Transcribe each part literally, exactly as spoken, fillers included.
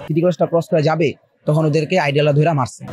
City কলেজটা cross করে যাবে তখন ওদেরকে আইডিয়ালা ধরে মারছে।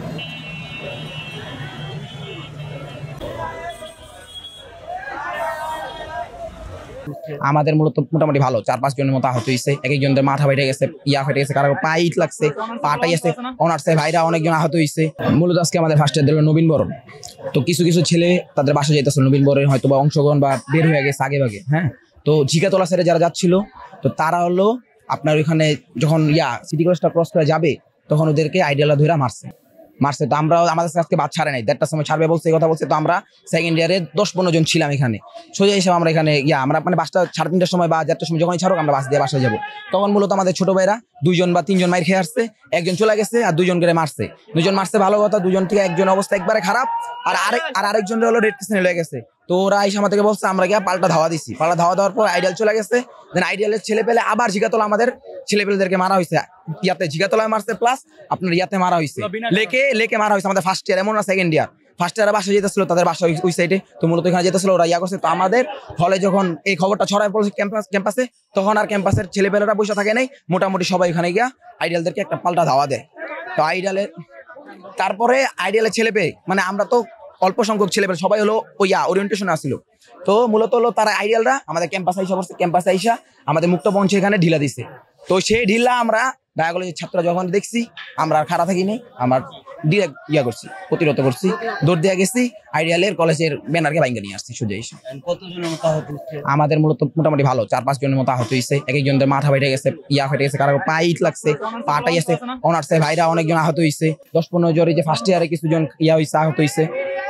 আমাদের মূলত মোটামুটি ভালো, চার পাঁচ জনের মতো আহত হয়েছে, এক একজনের মাথা ফেটে গেছে, ইয়া ফেটে গেছে, কারো পায়ে ইট লাগছে, পাটাই আছে, অনার্সে ভাইরা অনেকজন আহত হয়েছে। মূলত আজকে আমাদের ফার্স্ট ইয়ার দিল নবীন বরণ, তো কিছু কিছু ছেলে তাদের বাসা যেতেছিল নবীন বরণের হয়তো বা অংশগ্রহণ বা বের হয়ে গেছে আগে ভাগে। হ্যাঁ, তো ঝিকাতলা সাইডে যারা যাচ্ছিল তো তারা হলো আপনার ওইখানে যখন ইয়া সিটি কলেজটা ক্রস করে যাবে তখন ওদেরকে আইডিয়ালা ধরে মারছে মারছে তো আমরা আমাদের আজকে বাদ ছাড়ে নাই, দেড়টার সময় ছাড়বে বলছে, এই কথা বলছে। তো আমরা সেকেন্ড ইয়ারে দশ পনেরো জন ছিলাম এখানে, সোজা হিসাবে আমরা এখানে ইয়া আমরা মানে বাসটা সাড়ে তিনটার সময় বা চারটার সময় যখনই ছাড়ুক আমরা বাস দিয়ে বাসায় যাবো। তখন মূলত আমাদের ছোট ভাইরা দুইজন বা তিনজন মাইর খেয়ে আসছে, একজন চলে গেছে আর দুইজন করে মারছে। দুজন মারছে ভালো কথা, দুজন থেকে একজন অবস্থা একবারে খারাপ, আর আরেক আর আরেকজন হলো রেড ক্রিসেন্টে লেগে গেছে। তো ওরা এসে আমার থেকে বলছে, আমরা গিয়ে পাল্টা ধাওয়া দিছি, পাল্টা ধাওয়া দেওয়ার পর আইডিয়াল চলে গেছে। দেন আইডিয়ালের ছেলে পেলে আবার ঝিকাতলা আমাদের ছেলে পেলেদেরকে মারা হয়েছে, ইয়াতে ঝিকাতলায় মারছে প্লাস আপনার ইয়াতে মারা হয়েছে, লেকে লেকে মারা হয়েছে। আমাদের ফার্স্ট ইয়ার এমন না সেকেন্ড ইয়ার, ফার্স্ট ইয়ার বাসা যেতেছিল, তাদের বাসা ওই সাইডে, তো মূলত এখানে যেতেছিল ওরা ইয়া করছে। তো আমাদের হলে যখন এই খবরটা ছড়ায় পড়েছে ক্যাম্পাস ক্যাম্পাসে তখন আর ক্যাম্পাসের ছেলেপেলেরা বসে থাকে নাই, মোটামুটি সবাই ওখানে গিয়া আইডিয়ালদেরকে একটা পাল্টা ধাওয়া দেয়। তো আইডিয়ালের তারপরে আইডিয়ালের ছেলে পেয়ে মানে আমরা তো অল্প সংখ্যক ছেলে পেলে সবাই হলো ওই ওরিয়েন্টেশনে আসছিল। তো মূলত হলো তারা আইডিয়ালরা আমাদের ক্যাম্পাসে আইসা পড়ছে, ক্যাম্পাসে আইসা আমাদের মুক্ত মঞ্চে এখানে ঢিলা দিছে। তো সেই ঢিলা আমরা ঢাকা কলেজের ছাত্র যখন দেখছি আমরা আর খারাপ থাকিনি, আমার ডিরেক্ট ইয়া করছি, প্রতিরোধ করছি, দৌড় দিয়ে গেছি, আইডিয়ালের কলেজের ব্যানারকে ভাঙ্গা নিয়ে আসছি সোজা এসে। আমাদের মূলত মোটামুটি ভালো, চার পাঁচ জনের মতো আহত হয়েছে, এক একজনের মাথা ফেটে গেছে, ইয়া ফেটে গেছে, কারো পায়ে ইট লাগছে, পাটাই আছে, অনার্সে ভাইরা অনেকজন আহত হয়েছে, দশ পনেরো জনের যে ফার্স্ট ইয়ারে কিছু জন ইয়া হয়েছে আহত হয়েছে।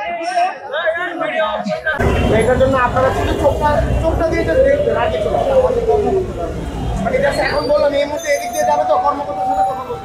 এটার জন্য আপনারা শুধু চোখটা চোখটা দিয়ে just দেখবেন, আর কিছু না। মানে এখন বললাম এই মুহূর্তে এদিক দিয়ে যাবে তো কর্মকর্তার সাথে কথা বলতে।